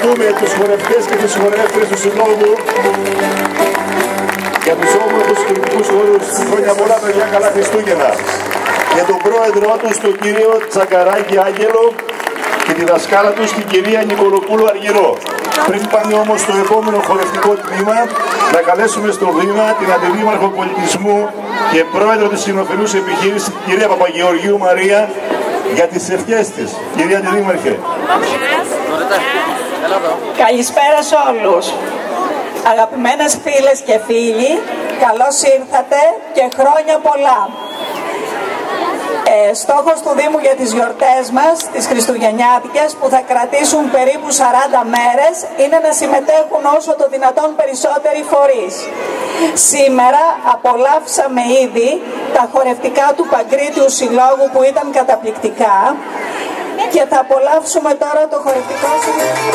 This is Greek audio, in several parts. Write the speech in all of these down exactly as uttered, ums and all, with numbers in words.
ευχηθούμε τους χορευτές και τις χορεύτριες του Συλλόγου για τους όμορφους κινητικούς χώρους. Χρόνια πολλά, παιδιά, καλά Χριστούγεννα. Και τον πρόεδρό τους, τον κύριο Τσακαράκη Άγγελο, και τη δασκάλα τους, την κυρία Νικολοπούλου Αργυρό. Πριν πάμε όμως στο επόμενο χορευτικό τμήμα, να καλέσουμε στο βήμα την Αντιδήμαρχο Πολιτισμού και πρόεδρο της Συνοφιλούς Επιχείρησης, την κυρία Παπαγεωργίου Μαρία, για τις ευχές της. Κυρία Αντιδήμαρχε. Καλησπέρα σε όλους. Αγαπημένες φίλες και φίλοι, καλώς ήρθατε και χρόνια πολλά. Ε, στόχος του Δήμου για τις γιορτές μας, τις χριστουγεννιάτικες, που θα κρατήσουν περίπου σαράντα μέρες, είναι να συμμετέχουν όσο το δυνατόν περισσότεροι φορείς. Σήμερα απολαύσαμε ήδη τα χορευτικά του Παγκρίτιου Συλλόγου που ήταν καταπληκτικά και θα απολαύσουμε τώρα το χορευτικό συλλόγο.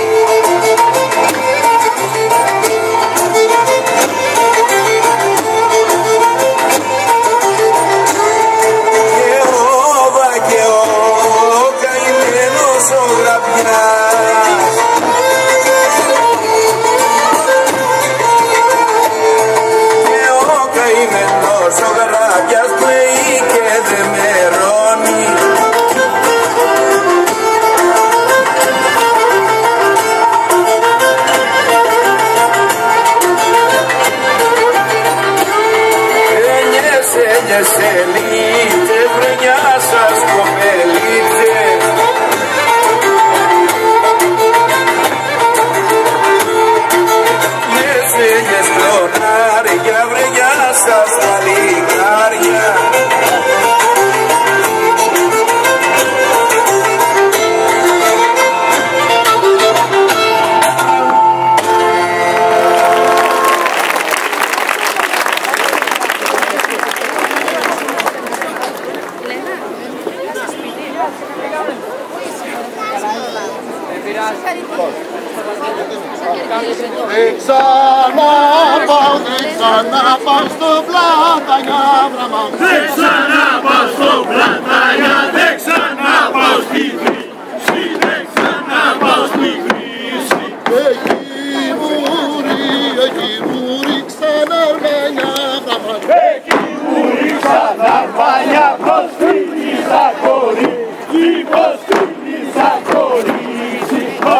Δεν ξαναπάω, δεν ξαναπάω στο Πλατανιά, βραμα. Δεν ξαναπάω στο Πλατανιά, δεν ξαναπάω στη Βρύση, δεν ξαναπάω στη Βρύση. Εκεί μουρί, εκεί μουρί, ξανά αρμανιά, βραμα. Εκεί μουρί, ξανά αρμανιά, προς την Ισακορή, προς την Ισακορή.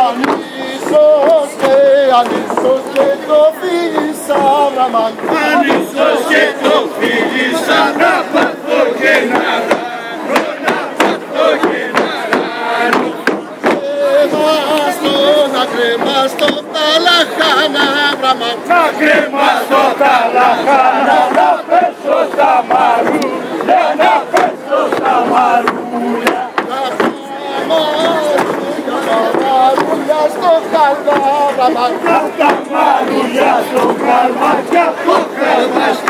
Ανίσος και ανίσος και το φίλησα, βραμά. Ανίσος και το φίλησα, να πάθω και να ράνω, να πάθω και να ράνω. Κρεμάστο, να κρεμάστο τα λαχάνα, βραμά. Να κρεμάστο τα λαχάνα, να πέσω στα μαρούλια, να πέσω στα μαρούλια. Στο καλμά, βραμα. Τα μαρούλια στο καλμά και από καλμά